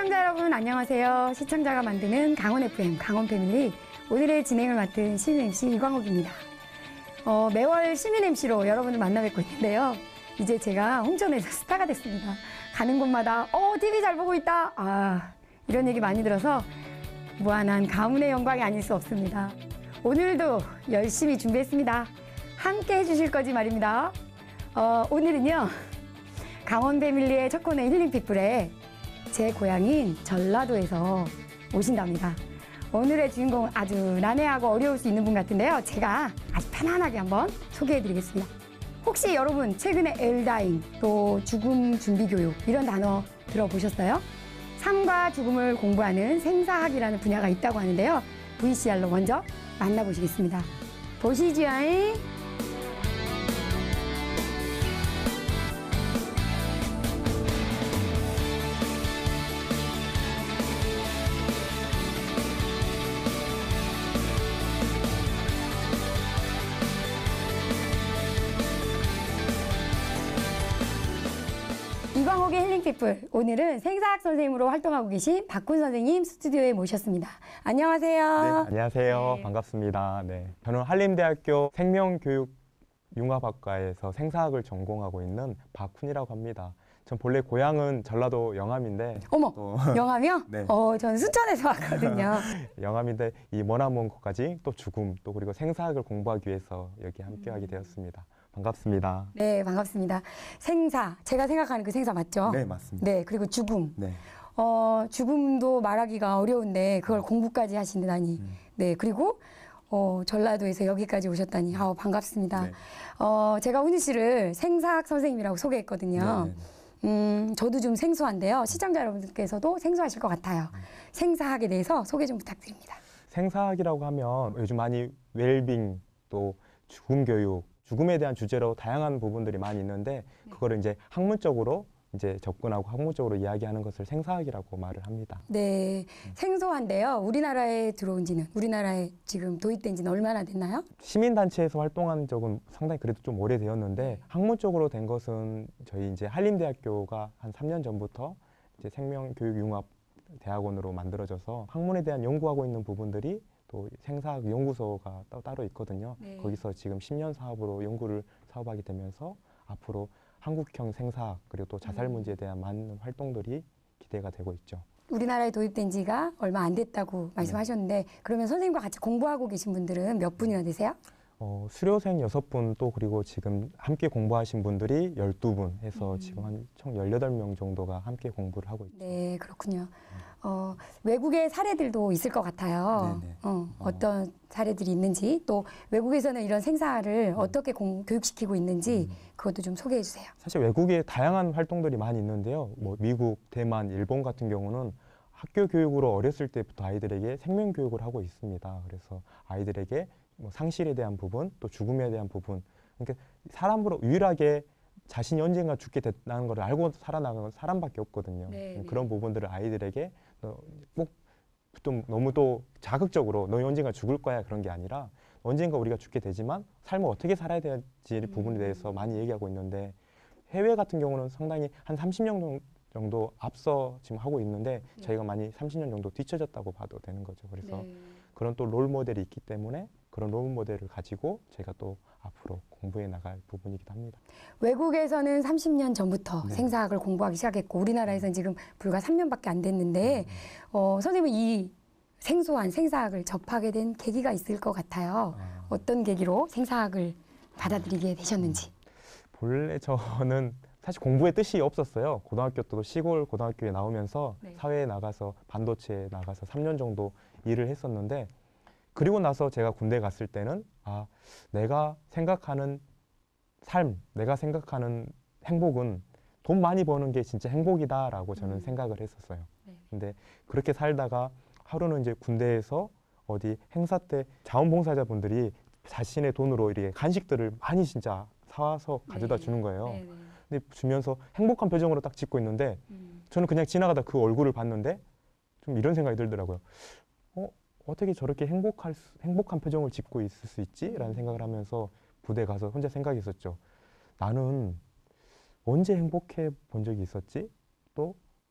시청자 여러분 안녕하세요. 시청자가 만드는 강원 FM, 강원 패밀리 오늘의 진행을 맡은 시민 MC 이광옥입니다. 매월 시민 MC로 여러분을 만나 뵙고 있는데요. 이제 제가 홍천에서 스타가 됐습니다. 가는 곳마다 TV 잘 보고 있다. 이런 얘기 많이 들어서 무한한 가문의 영광이 아닐 수 없습니다. 오늘도 열심히 준비했습니다. 함께 해주실 거지 말입니다. 오늘은요. 강원 패밀리의 첫 코너 힐링피플에 제 고향인 전라도에서 오신답니다. 오늘의 주인공은 아주 난해하고 어려울 수 있는 분 같은데요. 제가 아주 편안하게 한번 소개해드리겠습니다. 혹시 여러분 최근에 엘다잉, 또 죽음 준비교육 이런 단어 들어보셨어요? 삶과 죽음을 공부하는 생사학이라는 분야가 있다고 하는데요. VCR로 먼저 만나보시겠습니다. 보시죠. 이광옥의 힐링피플, 오늘은 생사학 선생님으로 활동하고 계신 박훈 선생님 스튜디오에 모셨습니다. 안녕하세요. 네, 안녕하세요. 네. 반갑습니다. 네, 저는 한림대학교 생명교육융합학과에서 생사학을 전공하고 있는 박훈이라고 합니다. 전 본래 고향은 전라도 영암인데 어머, 영암이요? 네. 전 순천에서 왔거든요. 영암인데 이 머나먼 곳까지 또 죽음, 또 그리고 생사학을 공부하기 위해서 여기 함께하게 되었습니다. 반갑습니다. 네, 반갑습니다. 생사, 제가 생각하는 그 생사 맞죠? 네, 맞습니다. 네, 그리고 죽음. 네. 죽음도 말하기가 어려운데 그걸 공부까지 하신다니. 네, 그리고 전라도에서 여기까지 오셨다니. 반갑습니다. 네. 제가 훈이 씨를 생사학 선생님이라고 소개했거든요. 저도 좀 생소한데요. 시청자 여러분들께서도 생소하실 것 같아요. 생사학에 대해서 소개 좀 부탁드립니다. 생사학이라고 하면 요즘 많이 웰빙, 또 죽음 교육, 죽음에 대한 주제로 다양한 부분들이 많이 있는데 그거를 이제 학문적으로 이제 접근하고 학문적으로 이야기하는 것을 생사학이라고 말을 합니다. 네, 생소한데요. 우리나라에 들어온 지는, 우리나라에 지금 도입된 지는 얼마나 됐나요? 시민단체에서 활동한 적은 상당히 그래도 좀 오래되었는데 학문적으로 된 것은 저희 이제 한림대학교가 한 3년 전부터 이제 생명교육융합대학원으로 만들어져서 학문에 대한 연구하고 있는 부분들이 또 생사학 연구소가 따로 있거든요. 네. 거기서 지금 10년 사업으로 연구를 사업하게 되면서 앞으로 한국형 생사학 그리고 또 자살 문제에 대한 많은 활동들이 기대가 되고 있죠. 우리나라에 도입된 지가 얼마 안 됐다고 말씀하셨는데 그러면 선생님과 같이 공부하고 계신 분들은 몇 분이나 되세요? 수료생 6분 또 그리고 지금 함께 공부하신 분들이 12분 해서 지금 한 총 18명 정도가 함께 공부를 하고 있죠. 네, 그렇군요. 외국의 사례들도 있을 것 같아요. 네네. 어떤 사례들이 있는지 또 외국에서는 이런 생사를 어떻게 교육시키고 있는지 그것도 좀 소개해 주세요. 사실 외국에 다양한 활동들이 많이 있는데요. 뭐 미국, 대만, 일본 같은 경우는 학교 교육으로 어렸을 때부터 아이들에게 생명 교육을 하고 있습니다. 그래서 아이들에게 뭐 상실에 대한 부분, 또 죽음에 대한 부분, 그러니까 사람으로 유일하게 자신이 언젠가 죽게 됐다는 걸 알고 살아나가는 건 사람밖에 없거든요. 네, 그런 부분들을 아이들에게 꼭 좀 너무 또 자극적으로 너희 언젠가 죽을 거야 그런 게 아니라 언젠가 우리가 죽게 되지만 삶을 어떻게 살아야 될지 부분에 대해서 많이 얘기하고 있는데 해외 같은 경우는 상당히 한 30년 정도 앞서 지금 하고 있는데 저희가 많이 30년 정도 뒤처졌다고 봐도 되는 거죠. 그래서 그런 또 롤 모델이 있기 때문에 그런 롤 모델을 가지고 제가 또 앞으로 공부해 나갈 부분이기도 합니다. 외국에서는 30년 전부터 네. 생사학을 공부하기 시작했고 우리나라에서는 지금 불과 3년밖에 안 됐는데 선생님은 이 생소한 생사학을 접하게 된 계기가 있을 것 같아요. 어떤 계기로 생사학을 받아들이게 되셨는지. 본래 저는 사실 공부에 뜻이 없었어요. 고등학교 때도 시골 고등학교에 나오면서 사회에 나가서 반도체에 나가서 3년 정도 일을 했었는데 그리고 나서 제가 군대 갔을 때는 내가 생각하는 삶, 내가 생각하는 행복은 돈 많이 버는 게 진짜 행복이다라고 저는 생각을 했었어요. 근데 그렇게 살다가 하루는 이제 군대에서 어디 행사 때 자원봉사자분들이 자신의 돈으로 이렇게 간식들을 많이 진짜 사와서 가져다 주는 거예요. 근데 주면서 행복한 표정으로 딱 짓고 있는데 저는 그냥 지나가다 그 얼굴을 봤는데 좀 이런 생각이 들더라고요. 어떻게 저렇게 행복한 표정을 짓고 있을 수 있지? 라는 생각을 하면서 부대 가서 혼자 생각했었죠. 나는 언제 행복해 본 적이 있었지? 또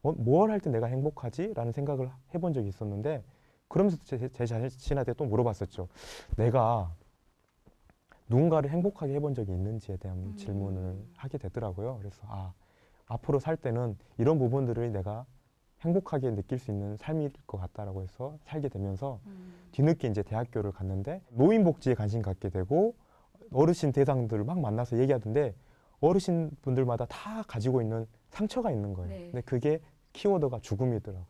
뭘 할 때 내가 행복하지? 라는 생각을 해본 적이 있었는데 그러면서 제 자신한테 또 물어봤었죠. 내가 누군가를 행복하게 해본 적이 있는지에 대한 질문을 하게 되더라고요. 그래서 앞으로 살 때는 이런 부분들을 내가 행복하게 느낄 수 있는 삶일 것 같다라고 해서 살게 되면서 뒤늦게 이제 대학교를 갔는데 노인복지에 관심 갖게 되고 어르신 대상들을 막 만나서 얘기하던데 어르신 분들마다 다 가지고 있는 상처가 있는 거예요. 네. 근데 그게 키워드가 죽음이더라고요.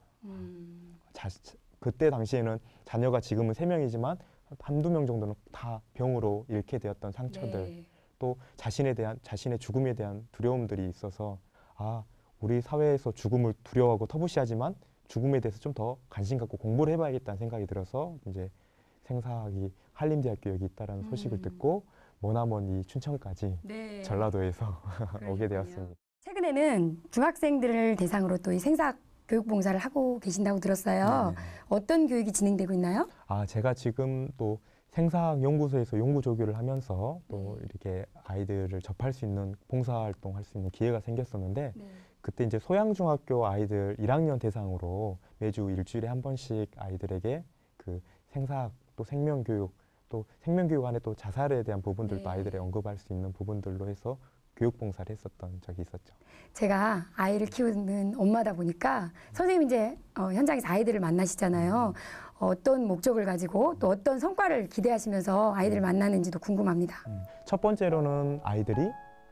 그때 당시에는 자녀가 지금은 3명이지만 한두 명 정도는 다 병으로 잃게 되었던 상처들, 네. 또 자신의 죽음에 대한 두려움들이 있어서 우리 사회에서 죽음을 두려워하고 터부시하지만 죽음에 대해서 좀 더 관심 갖고 공부를 해봐야겠다는 생각이 들어서 이제 생사학이 한림대학교 여기 있다라는 소식을 듣고 머나먼 이 춘천까지 네. 전라도에서 오게 그러셨군요. 되었습니다. 최근에는 중학생들을 대상으로 또 이 생사학 교육 봉사를 하고 계신다고 들었어요. 네네. 어떤 교육이 진행되고 있나요? 제가 지금 또 생사학 연구소에서 연구 조교를 하면서 또 네. 이렇게 아이들을 접할 수 있는 봉사활동 할 수 있는 기회가 생겼었는데 네. 그때 이제 소양중학교 아이들 1학년 대상으로 매주 일주일에 한 번씩 아이들에게 그 생사학 또 생명교육 또 생명교육 안에 또 자살에 대한 부분들도 네. 아이들에 언급할 수 있는 부분들로 해서 교육봉사를 했었던 적이 있었죠. 제가 아이를 키우는 엄마다 보니까 선생님이 이제 현장에서 아이들을 만나시잖아요. 어떤 목적을 가지고 또 어떤 성과를 기대하시면서 아이들을 만나는지도 궁금합니다. 첫 번째로는 아이들이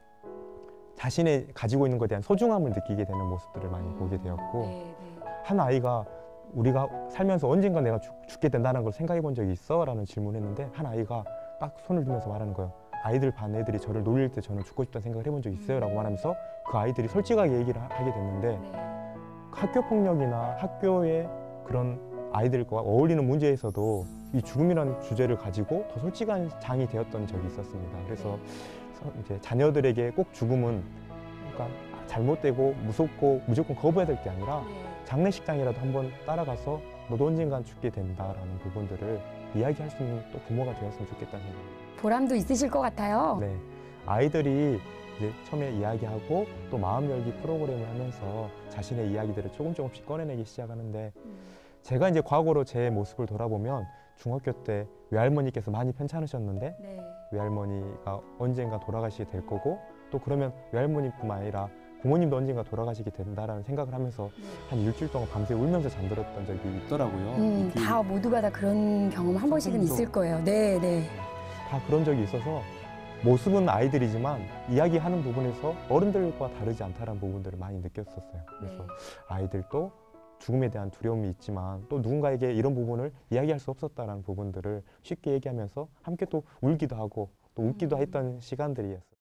자신의 가지고 있는 것에 대한 소중함을 느끼게 되는 모습들을 많이 보게 되었고 네, 네. 한 아이가 우리가 살면서 언젠가 내가 죽게 된다는 걸 생각해 본 적이 있어? 라는 질문을 했는데 한 아이가 딱 손을 들면서 말하는 거예요. 아이들 반 애들이 저를 놀릴 때 저는 죽고 싶다는 생각을 해본 적 있어요? 라고 말하면서 그 아이들이 솔직하게 얘기를 하게 됐는데 네. 학교 폭력이나 학교의 그런 아이들과 어울리는 문제에서도 이 죽음이라는 주제를 가지고 더 솔직한 장이 되었던 적이 있었습니다. 그래서 이제 자녀들에게 꼭 죽음은 그러니까 잘못되고 무섭고 무조건 거부해야 될 게 아니라 장례식장이라도 한번 따라가서 너도 언젠간 죽게 된다라는 부분들을 이야기할 수 있는 또 부모가 되었으면 좋겠다는 생각입니다. 보람도 있으실 것 같아요. 네, 아이들이 이제 처음에 이야기하고 또 마음 열기 프로그램을 하면서 자신의 이야기들을 조금씩 꺼내내기 시작하는데 제가 이제 과거로 제 모습을 돌아보면 중학교 때 외할머니께서 많이 편찮으셨는데 네. 외할머니가 언젠가 돌아가시게 될 거고 또 그러면 외할머니뿐만 아니라 부모님도 언젠가 돌아가시게 된다라는 생각을 하면서 한 일주일 동안 밤새 울면서 잠들었던 적이 있더라고요. 다 모두가 다 그런 경험 한 번씩은 선생님도. 있을 거예요. 네, 네. 다 그런 적이 있어서 모습은 아이들이지만 이야기하는 부분에서 어른들과 다르지 않다는 부분들을 많이 느꼈었어요. 그래서 아이들도 죽음에 대한 두려움이 있지만 또 누군가에게 이런 부분을 이야기할 수 없었다는 부분들을 쉽게 얘기하면서 함께 또 울기도 하고 또 웃기도 했던 시간들이었어요.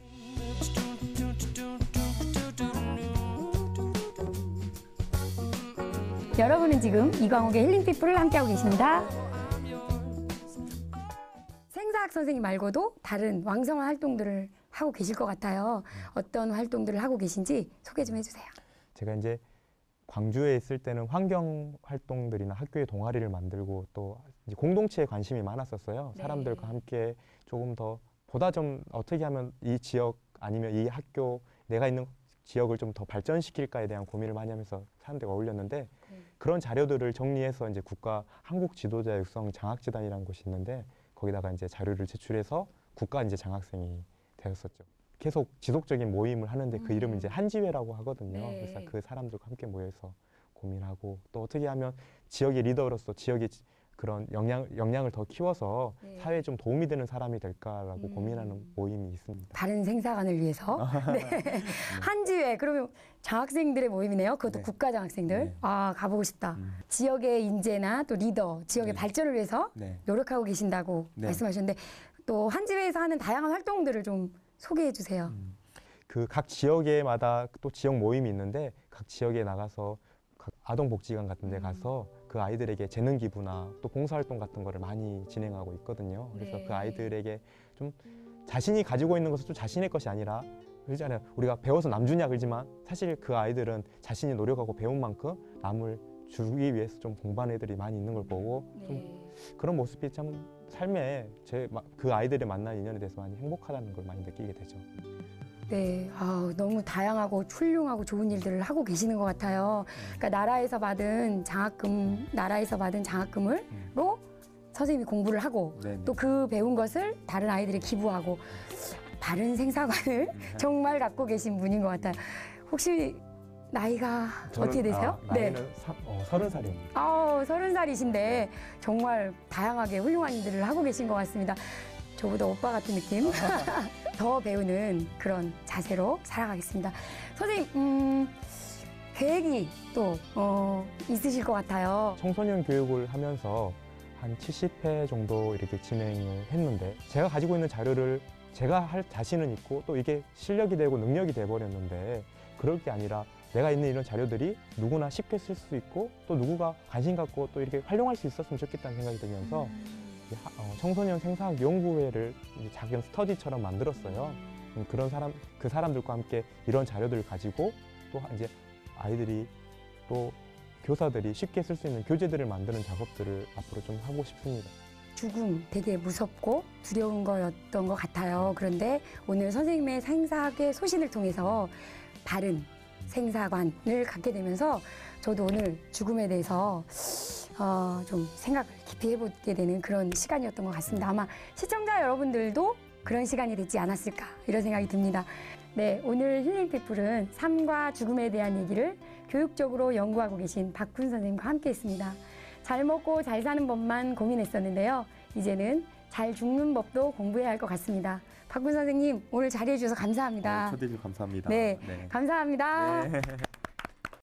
여러분은 지금 이광욱의 힐링피플을 함께하고 계십니다. 생사학 선생님 말고도 다른 왕성한 활동들을 하고 계실 것 같아요. 어떤 활동들을 하고 계신지 소개 좀 해주세요. 제가 이제 광주에 있을 때는 환경 활동들이나 학교의 동아리를 만들고 또 이제 공동체에 관심이 많았었어요. 네. 사람들과 함께 조금 더 보다 좀 어떻게 하면 이 지역 아니면 이 학교 내가 있는 지역을 좀 더 발전시킬까에 대한 고민을 많이 하면서 사람들과 어울렸는데 그런 자료들을 정리해서 이제 국가 한국 지도자 육성 장학재단이라는 곳이 있는데 거기다가 이제 자료를 제출해서 국가 이제 장학생이 되었었죠. 계속 지속적인 모임을 하는데 그 이름은 이제 한지회라고 하거든요. 네. 그래서 그 사람들과 함께 모여서 고민하고 또 어떻게 하면 지역의 리더로서 지역의 그런 역량을 더 키워서 사회에 좀 도움이 되는 사람이 될까라고 고민하는 모임이 있습니다. 바른 생사관을 위해서. 네. 한지회, 그러면 장학생들의 모임이네요. 그것도 네. 국가 장학생들. 네. 가보고 싶다. 지역의 인재나 또 리더, 지역의 네. 발전을 위해서 네. 노력하고 계신다고 네. 말씀하셨는데 또 한지회에서 하는 다양한 활동들을 좀 소개해 주세요. 그 각 지역에마다 또 지역 모임이 있는데 각 지역에 나가서 각 아동복지관 같은 데 가서 그 아이들에게 재능 기부나 또 봉사활동 같은 거를 많이 진행하고 있거든요. 그래서 네. 그 아이들에게 좀 자신이 가지고 있는 것은 좀 자신의 것이 아니라 그러잖아요. 우리가 배워서 남 주냐 그러지만 사실 그 아이들은 자신이 노력하고 배운 만큼 남을 주기 위해서 좀 공부하는 애들이 많이 있는 걸 보고 좀 그런 모습이 참 삶에 그 아이들을 만난 인연에 대해서 많이 행복하다는 걸 많이 느끼게 되죠. 네, 너무 다양하고 훌륭하고 좋은 일들을 하고 계시는 것 같아요. 그러니까 나라에서 받은 장학금으로 선생님이 공부를 하고 네네. 또 그 배운 것을 다른 아이들에 기부하고 바른 생사관을 정말 갖고 계신 분인 것 같아요. 혹시 나이가 어떻게 되세요? 나이는 30살입니다. 30살이신데 정말 다양하게 훌륭한 일들을 하고 계신 것 같습니다. 저보다 오빠 같은 느낌? 더 배우는 그런 자세로 살아가겠습니다. 선생님, 계획이 또 있으실 것 같아요. 청소년 교육을 하면서 한 70회 정도 이렇게 진행을 했는데 제가 가지고 있는 자료를 제가 할 자신은 있고 또 이게 실력이 되고 능력이 돼버렸는데 그럴 게 아니라 내가 있는 이런 자료들이 누구나 쉽게 쓸 수 있고 또 누구가 관심 갖고 또 이렇게 활용할 수 있었으면 좋겠다는 생각이 들면서 청소년 생사학 연구회를 작은 스터디처럼 만들었어요. 그 사람들과 함께 이런 자료들을 가지고 또 이제 아이들이 또 교사들이 쉽게 쓸 수 있는 교재들을 만드는 작업들을 앞으로 좀 하고 싶습니다. 죽음 되게 무섭고 두려운 거였던 것 같아요. 그런데 오늘 선생님의 생사학의 소신을 통해서 바른 생사관을 갖게 되면서 저도 오늘 죽음에 대해서 좀 생각을 깊이 해보게 되는 그런 시간이었던 것 같습니다. 아마 시청자 여러분들도 그런 시간이 됐지 않았을까 이런 생각이 듭니다. 네, 오늘 힐링피플은 삶과 죽음에 대한 얘기를 교육적으로 연구하고 계신 박훈 선생님과 함께 했습니다. 잘 먹고 잘 사는 법만 고민했었는데요. 이제는 잘 죽는 법도 공부해야 할 것 같습니다. 박훈 선생님, 오늘 자리해 주셔서 감사합니다. 초대해 주셔서 감사합니다. 네, 감사합니다. 네.